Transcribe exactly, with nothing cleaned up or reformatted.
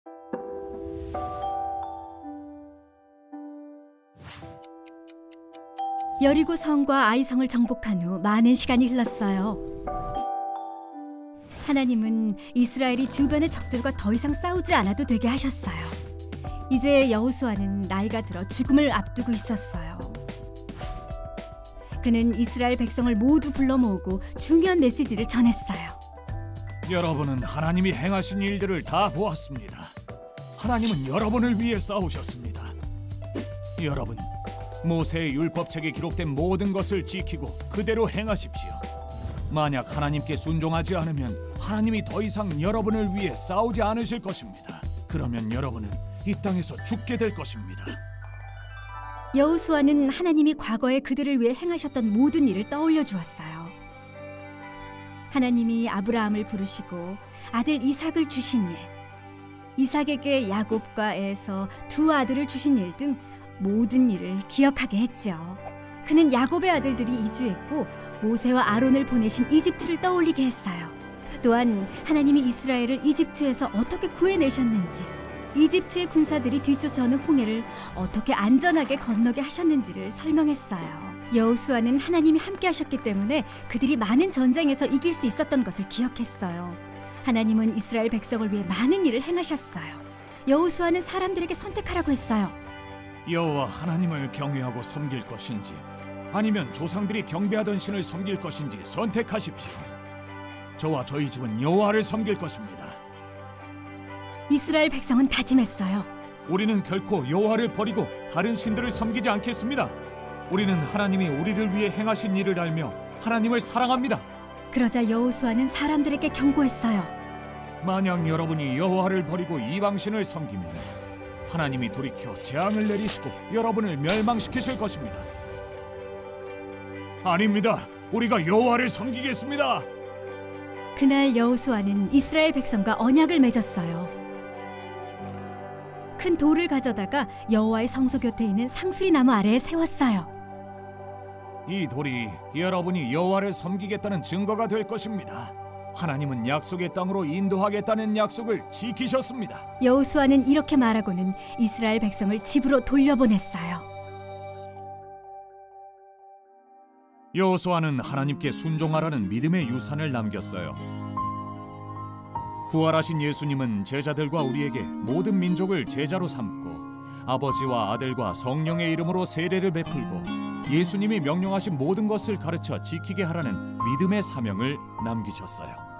여리고 성과 아이 성을 정복한 후 많은 시간이 흘렀어요. 하나님은 이스라엘이 주변의 적들과 더 이상 싸우지 않아도 되게 하셨어요. 이제 여호수아는 나이가 들어 죽음을 앞두고 있었어요. 그는 이스라엘 백성을 모두 불러 모으고 중요한 메시지를 전했어요. 여러분은 하나님이 행하신 일들을 다 보았습니다. 하나님은 여러분을 위해 싸우셨습니다. 여러분, 모세의 율법책에 기록된 모든 것을 지키고 그대로 행하십시오. 만약 하나님께 순종하지 않으면 하나님이 더 이상 여러분을 위해 싸우지 않으실 것입니다. 그러면 여러분은 이 땅에서 죽게 될 것입니다. 여호수아는 하나님이 과거에 그들을 위해 행하셨던 모든 일을 떠올려 주었어요. 하나님이 아브라함을 부르시고 아들 이삭을 주신 일, 이삭에게 야곱과 에서 두 아들을 주신 일 등 모든 일을 기억하게 했죠. 그는 야곱의 아들들이 이주했고 모세와 아론을 보내신 이집트를 떠올리게 했어요. 또한 하나님이 이스라엘을 이집트에서 어떻게 구해내셨는지, 이집트의 군사들이 뒤쫓아오는 홍해를 어떻게 안전하게 건너게 하셨는지를 설명했어요. 여호수아는 하나님이 함께 하셨기 때문에 그들이 많은 전쟁에서 이길 수 있었던 것을 기억했어요. 하나님은 이스라엘 백성을 위해 많은 일을 행하셨어요. 여호수아는 사람들에게 선택하라고 했어요. 여호와 하나님을 경외하고 섬길 것인지 아니면 조상들이 경배하던 신을 섬길 것인지 선택하십시오. 저와 저희 집은 여호와를 섬길 것입니다. 이스라엘 백성은 다짐했어요. 우리는 결코 여호와를 버리고 다른 신들을 섬기지 않겠습니다. 우리는 하나님이 우리를 위해 행하신 일을 알며 하나님을 사랑합니다. 그러자 여호수아는 사람들에게 경고했어요. 만약 여러분이 여호와를 버리고 이방신을 섬기면 하나님이 돌이켜 재앙을 내리시고 여러분을 멸망시키실 것입니다. 아닙니다. 우리가 여호와를 섬기겠습니다. 그날 여호수아는 이스라엘 백성과 언약을 맺었어요. 큰 돌을 가져다가 여호와의 성소 곁에 있는 상수리 나무 아래에 세웠어요. 이 돌이 여러분이 여호와를 섬기겠다는 증거가 될 것입니다. 하나님은 약속의 땅으로 인도하겠다는 약속을 지키셨습니다. 여호수아는 이렇게 말하고는 이스라엘 백성을 집으로 돌려보냈어요. 여호수아는 하나님께 순종하라는 믿음의 유산을 남겼어요. 부활하신 예수님은 제자들과 우리에게 모든 민족을 제자로 삼고 아버지와 아들과 성령의 이름으로 세례를 베풀고 예수님이 명령하신 모든 것을 가르쳐 지키게 하라는 믿음의 사명을 남기셨어요.